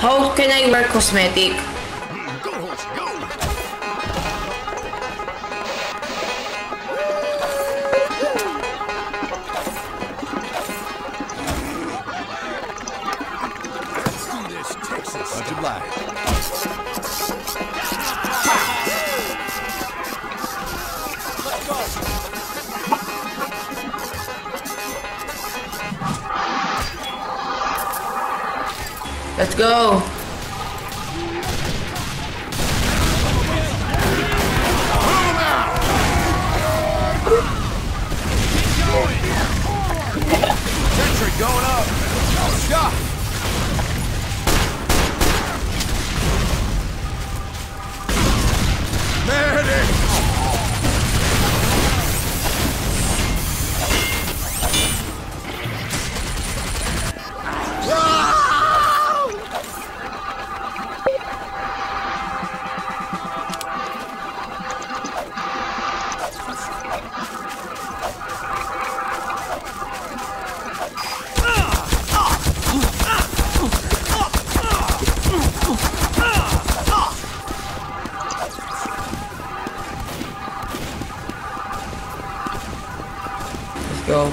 How can I wear cosmetic? Let's go. Sentry going up. Stop. Medic. Go.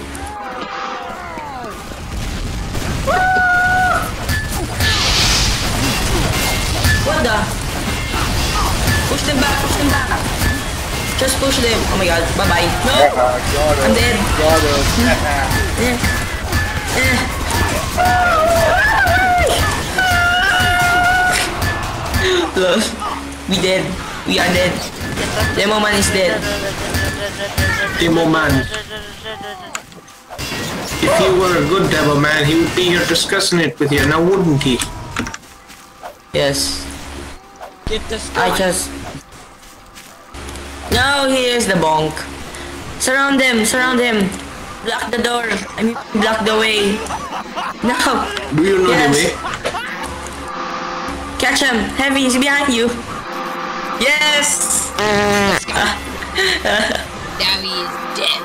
What the? Push them back, push them back. Just push them. Oh my god, bye bye. No! I'm dead. Look, we dead. We are dead. Demo man is dead. Demo man. If he were a good devil man, he would be here discussing it with you, now wouldn't he? Yes. Get this I just... No, here's the bonk. Surround them, surround him. Block the door. I mean, block the way. No. Do you know the way? Catch him. Heavy, he's behind you. Yes! Now he is dead.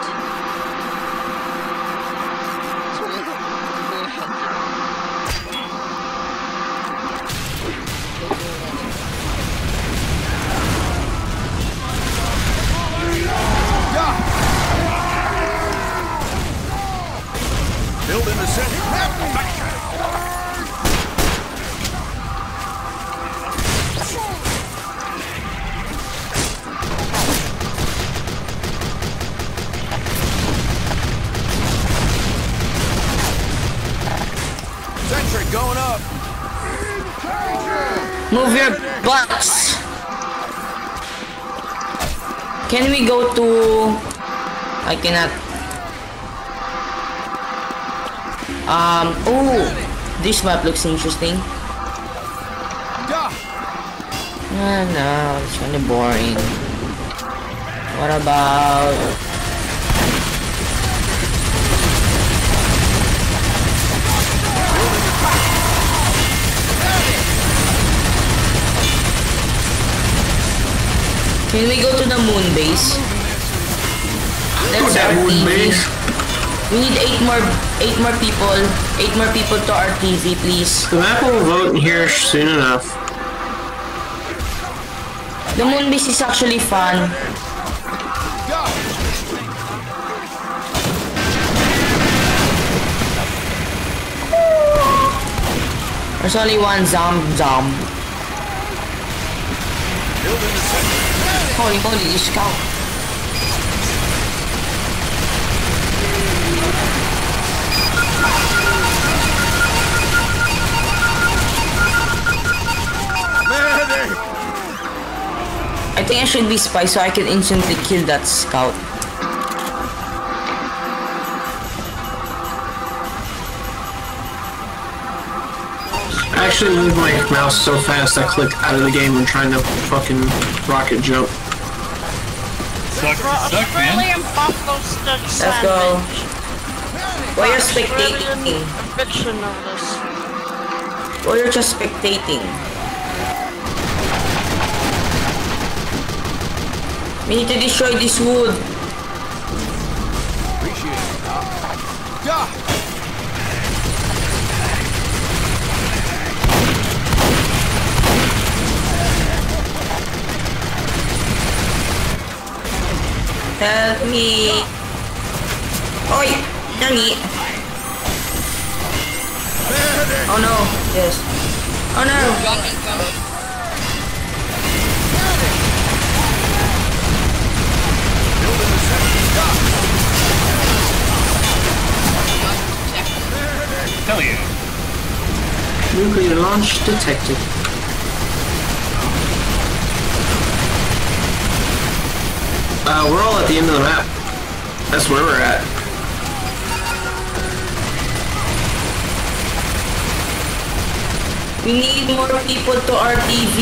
Building the city. Sentry going up. Move your butts. Can we go to... I cannot. Oh, this map looks interesting. No, it's kind of boring. What about... Can we go to the moon base? That's our moon TV. base. We need 8 more people. 8 more people to our TV, please. The map will vote in here soon enough. The moon base is actually fun. There's only one zom. Holy moly, you scout. I think I should be spy so I can instantly kill that scout. I actually move my mouse so fast I click out of the game when trying to fucking rocket jump. Australian buffalo stuck Let's go. While you're spectating. Fiction of this. While you're just spectating. We need to destroy this wood. Appreciate it. Help me. Oi! Nani? Oh no. Yes. Oh no. Hell yeah. Nuclear launch detected. We're all at the end of the map. That's where we're at. We need more people to RTV.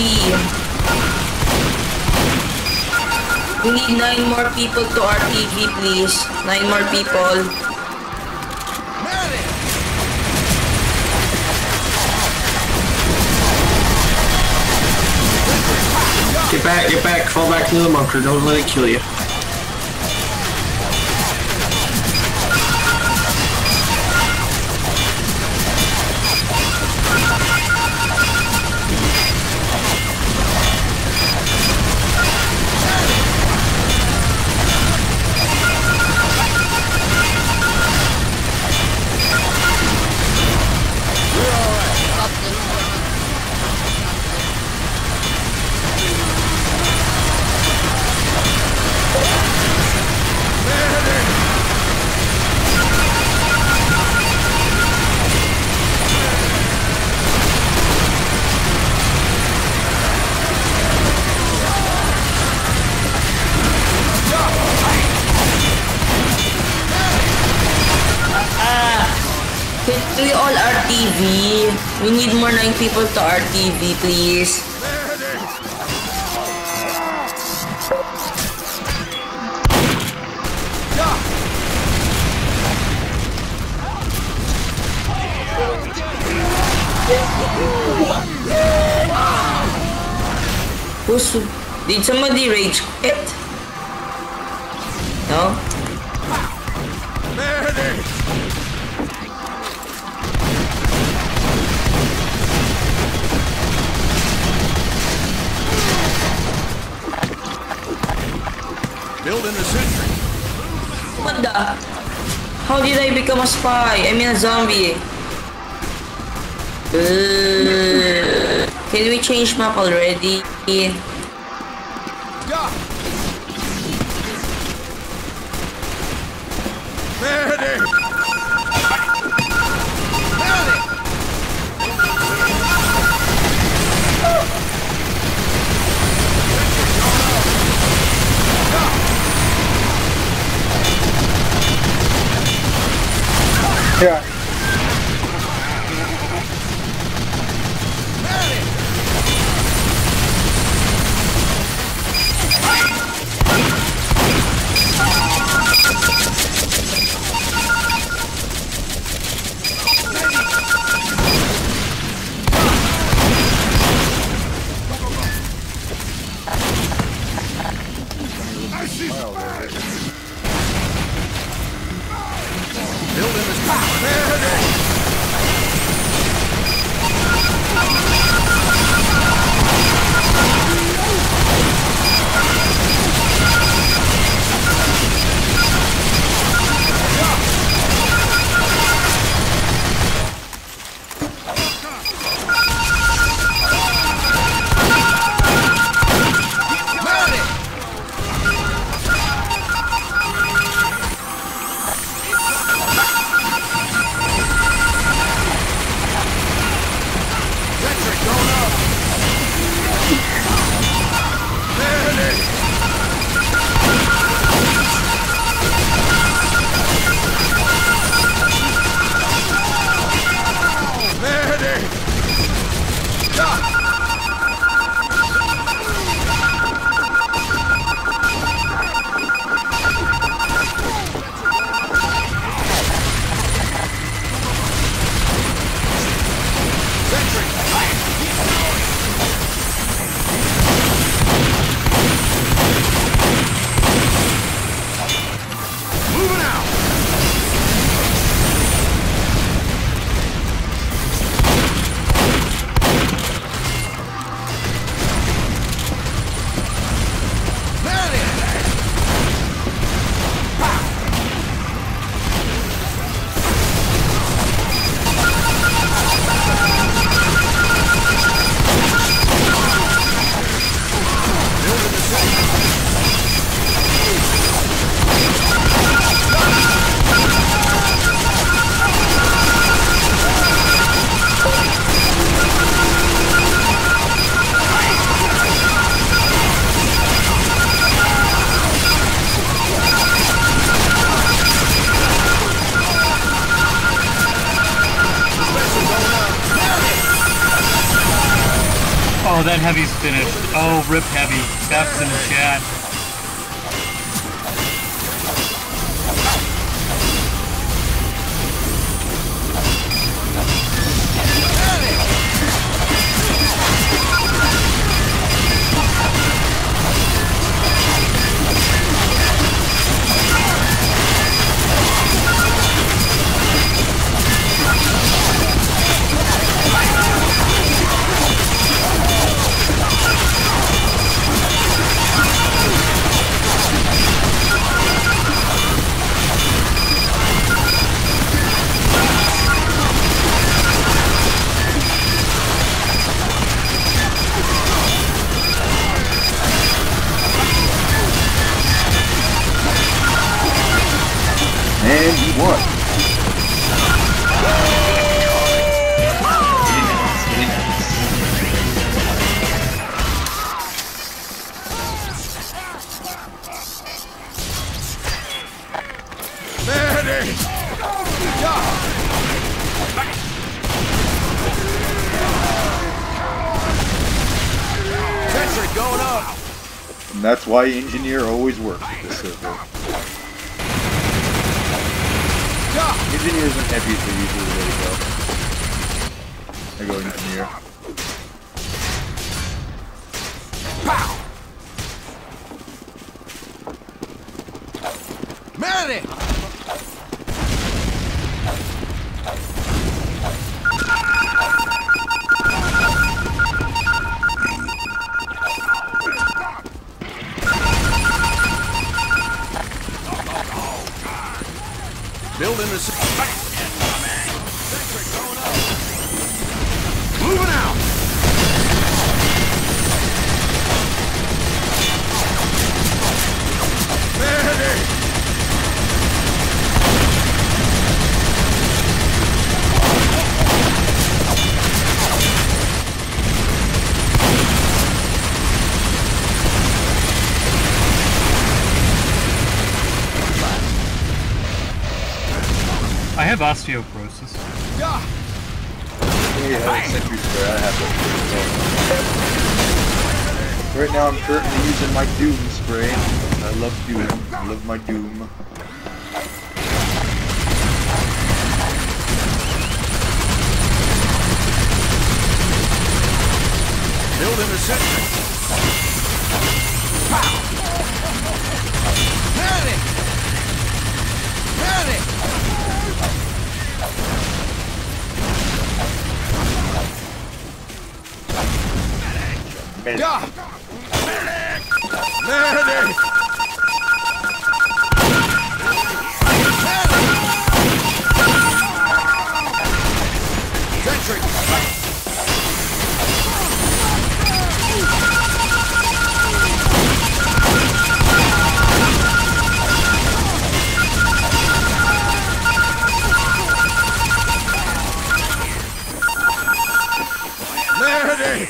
We need 9 more people to RTV, please. 9 more people. Get back, fall back into the bunker. Don't let it kill you. Can we all RTV? We need more 9 people to RTV, please. Did somebody rage quit? No? Building the sentry. What the? How did I become a spy? I mean a zombie. Can we change map already? Yeah. Building the Oh, that heavy's finished. Oh, rip heavy. That's in the chat. And he won. Going up. And that's why engineer always works with this server. Engineers and heavies are usually the way to go. I go engineer. Pow! Medic! Building the moving out. I have osteoporosis. Yeah, sentry spray. I have that. Right now I'm currently using my Doom spray. I love Doom. I love my Doom. Building the sentry. Pow! Medic! Medic! Medic. Yeah. Medic! Medic! Sentry! Medic!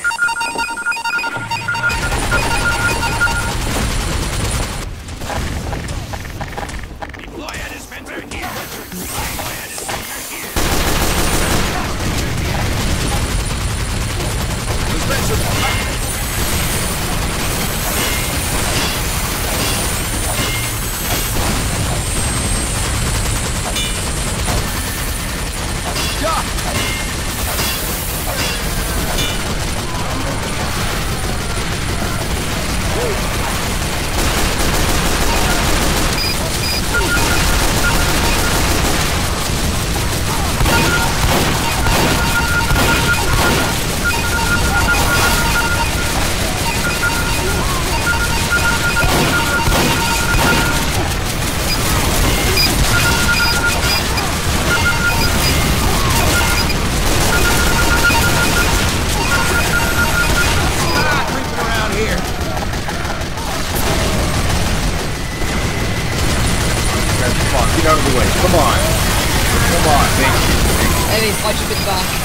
Get out of the way. Come on. Come on. Thank you. Heavies, watch your big back.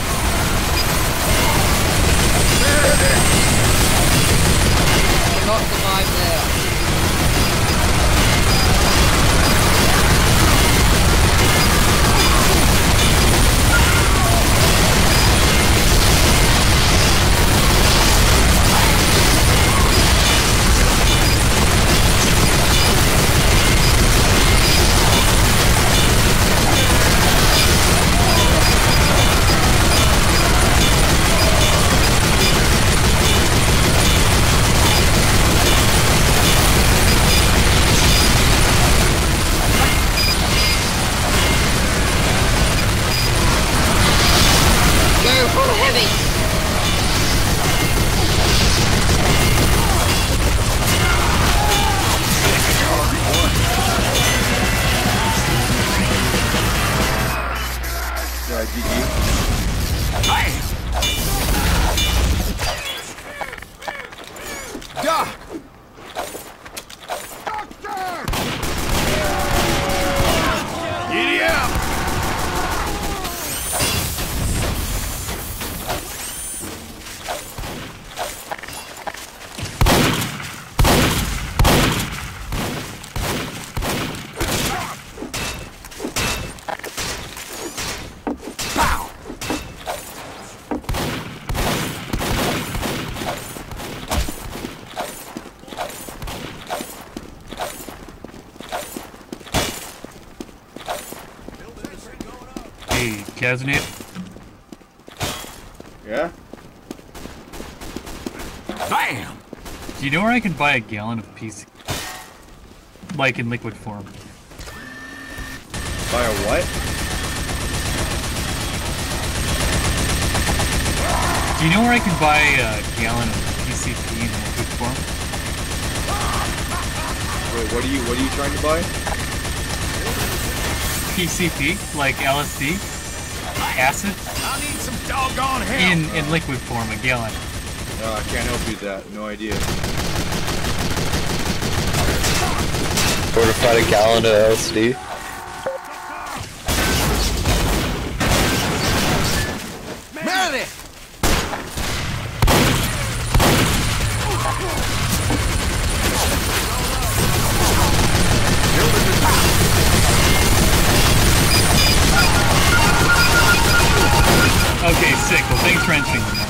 You'll not survive there. GG. Bam! Duh! Giddy up! Hey, Kaznit. Yeah? Bam! Do you know where I can buy a gallon of PC? Like in liquid form. By a what? Do you know where I can buy a gallon of PCP in liquid form? Wait, what are you trying to buy? PCP, like LSD, acid, I need some doggone help! in liquid form, a gallon. No, I can't help you with that. No idea. Fortified a gallon of LSD. Medic! Okay, sick. Well, thanks for answering them.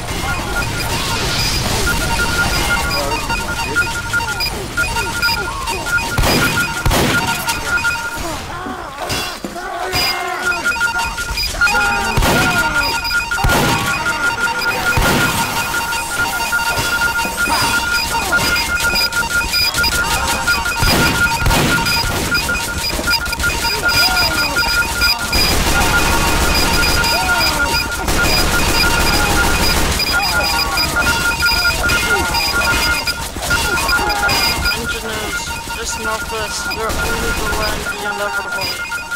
Just northwest, you're only the land beyond Evermore.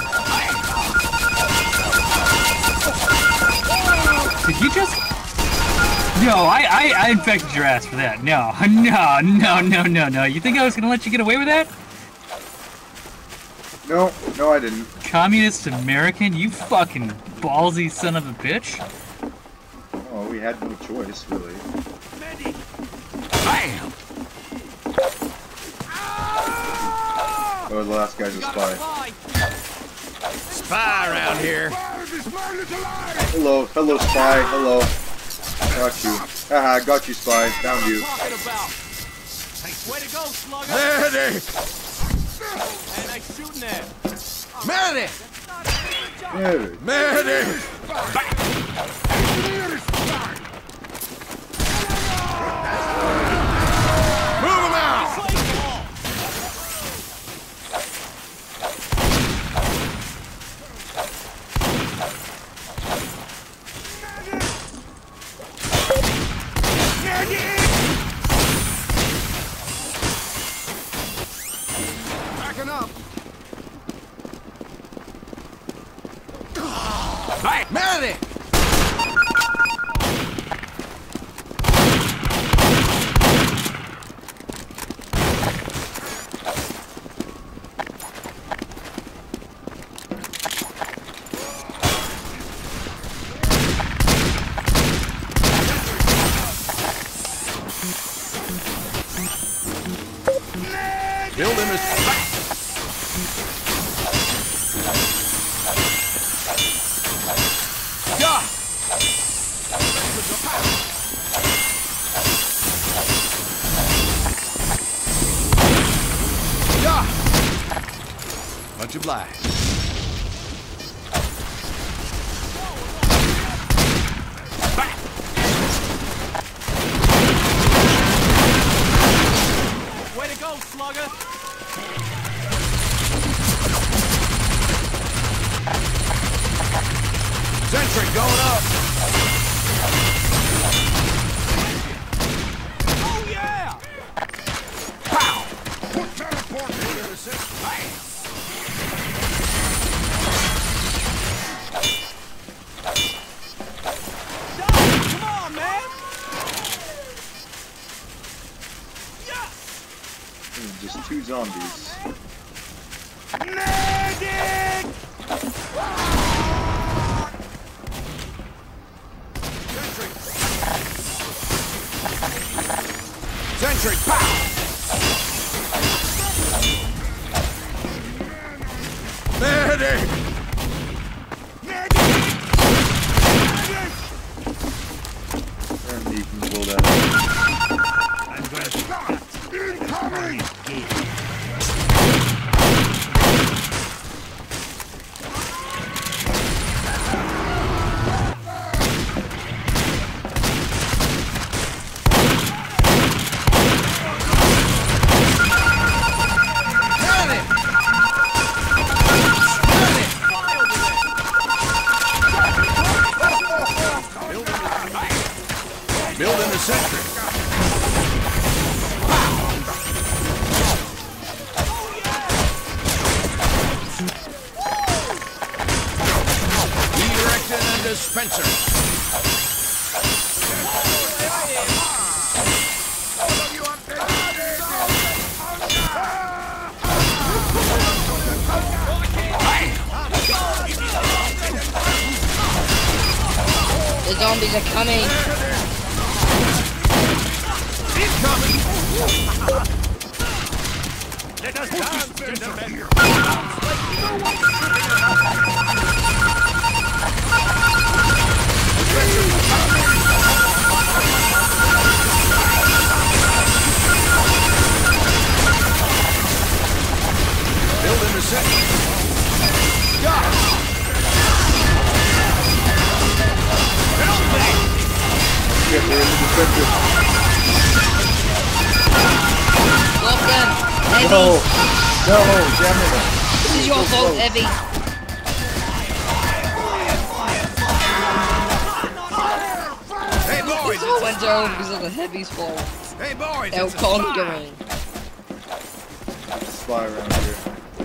Did you just? No, I infected your ass for that. No. You think I was gonna let you get away with that? No, I didn't. Communist American, you fucking ballsy son of a bitch. Oh, we had no choice, really. Bam! Oh, the last guy's a spy. Spy around here. Hello, spy. Hello. Got you. Haha, got you, spy. Found you. Way to go, slugger! Medic! And they shooting at Medic! Medic! Move him out! Backing up! Hey, Medic! Build him as yeah. Yeah. Much obliged. Way to go, slugger! Sentry going up! Oh yeah! Pow! Put teleport into the system! Bam! zombies. Medic! Sentry, pow! Medic! And you can blow that I'm gonna stop! Incoming! Building the sentry. Erecting a dispenser. The zombies are coming. Let us dance in the bed. Building the sentry. Yeah, they're in the defensive. Block them. Heavy. No! No! Damn it! This is your fault, Heavy. Hey boys! This all went down because of the Heavy's fault. Hey boys! They're it's a spy. conquering. Spy around here.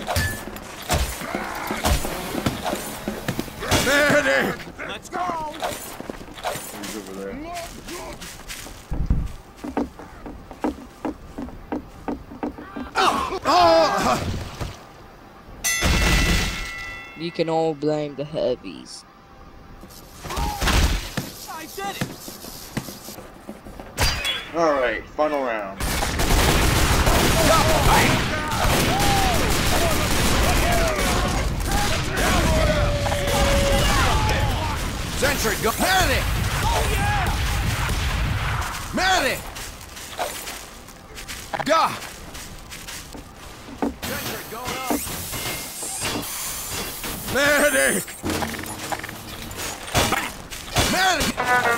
Medic! Let's go! He's over there. Oh! You can all blame the Heavies. I did it! Alright, final round. Sentry, go! Medic! Oh yeah! Medic! Gah! Sentry, going up! Medic! Medic!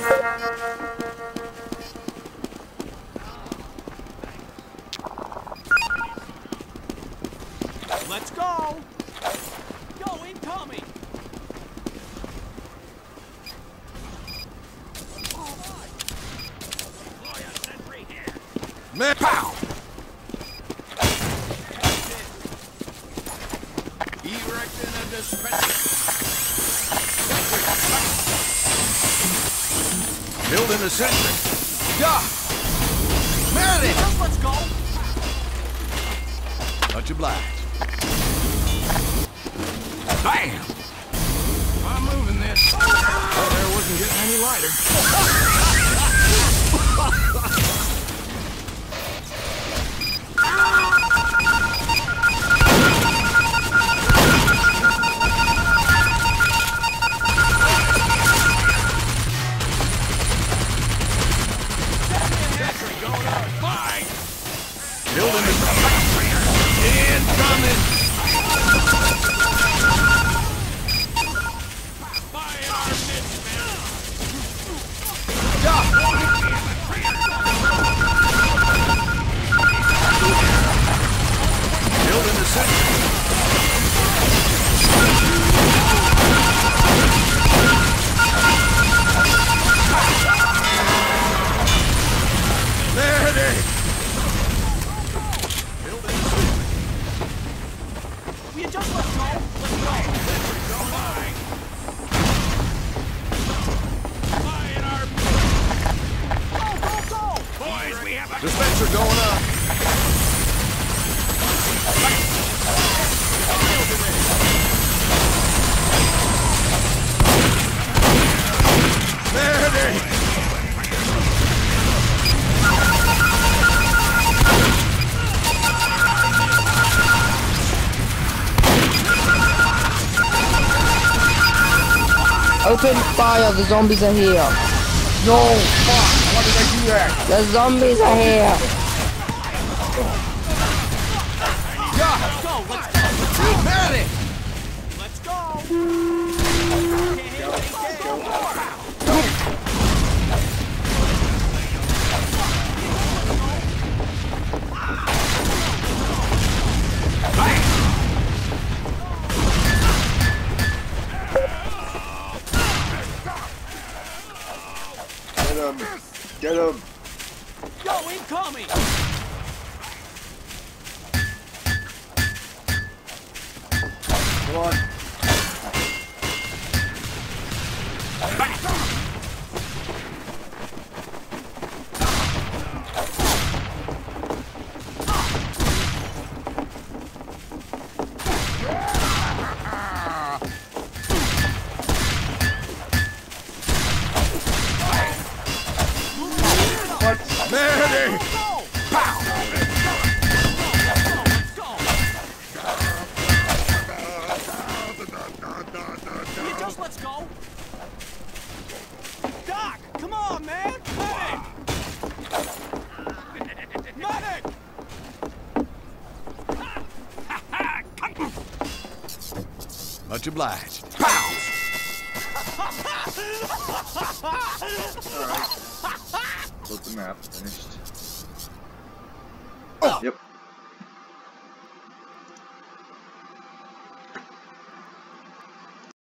Let's go! Go incoming! Pow! Erecting a dispenser. Building a sentry. Gah! Medic! Let's go! Much obliged. Bam! I'm moving this. That air wasn't getting any lighter. Building the incoming. Building the sentry. Medic! We just let's go! Let's go! Sentry, go high! Fire our... Go, go, go! Boys, we have a... Dispenser going up. Open fire, the zombies are here. No, fuck! Why did I do that? The zombies are here. Yeah, let's go. Medic. Let's go. Get him! Go incoming. Come on. Medic. Just let's go. Doc, come on, man. Medic. Much obliged. Pow! Close the map. Finished.